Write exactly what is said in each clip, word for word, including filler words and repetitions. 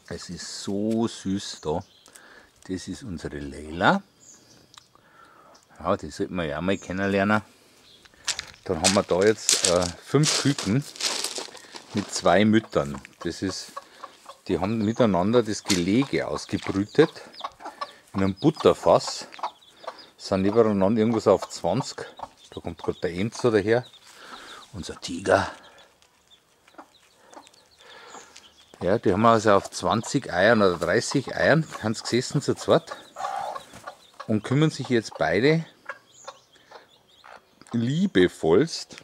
Es ist so süß da. Das ist unsere Leila. Ja, die sollten wir ja auch mal kennenlernen. Dann haben wir da jetzt äh, fünf Küken mit zwei Müttern. Das ist, die haben miteinander das Gelege ausgebrütet in einem Butterfass. Sind nebeneinander irgendwas auf zwanzig. Da kommt gerade der Enzo daher. Unser Tiger. Ja, die haben also auf zwanzig Eiern oder dreißig Eiern, haben sie gesessen zu zweit und kümmern sich jetzt beide liebevollst.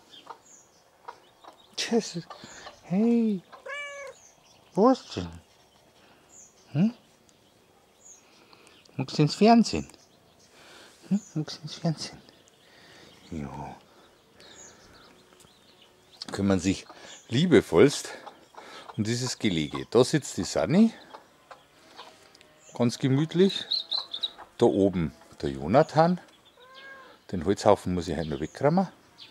Hey, wo ist denn? Hm? Guckst du ins Fernsehen? Hm? Guckst du ins Fernsehen? Jo. Kümmern sich liebevollst um dieses Gelege. Da sitzt die Sanni, ganz gemütlich. Da oben der Jonathan. Den Holzhaufen muss ich halt noch wegräumen,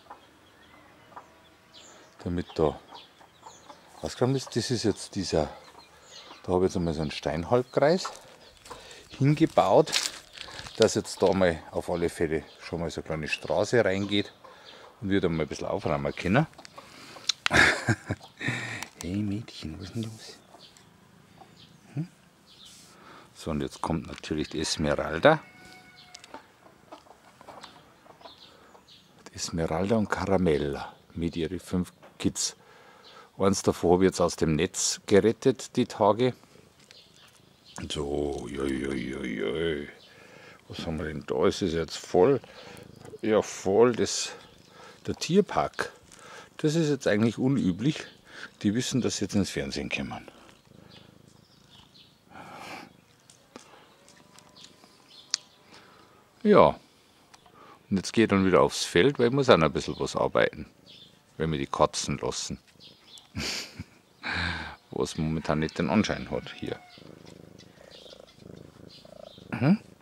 damit da ausgeräumt ist. Das ist jetzt dieser, da habe ich jetzt einmal so einen Steinhalbkreis hingebaut, dass jetzt da mal auf alle Fälle schon mal so eine kleine Straße reingeht und wir dann mal ein bisschen aufräumen können. Hey Mädchen, was ist denn los? Hm? So, und jetzt kommt natürlich die Esmeralda. Esmeralda und Caramella mit ihren fünf Kids. Eins davon habe ich jetzt aus dem Netz gerettet, die Tage. So, joi, joi, joi. Was haben wir denn da? Es ist jetzt voll, ja voll das, der Tierpark. Das ist jetzt eigentlich unüblich. Die wissen, dass sie jetzt ins Fernsehen kommen. Ja. Und jetzt gehe ich dann wieder aufs Feld, weil ich muss auch noch ein bisschen was arbeiten, wenn wir die Katzen lassen. Was momentan nicht den Anschein hat hier. Mhm.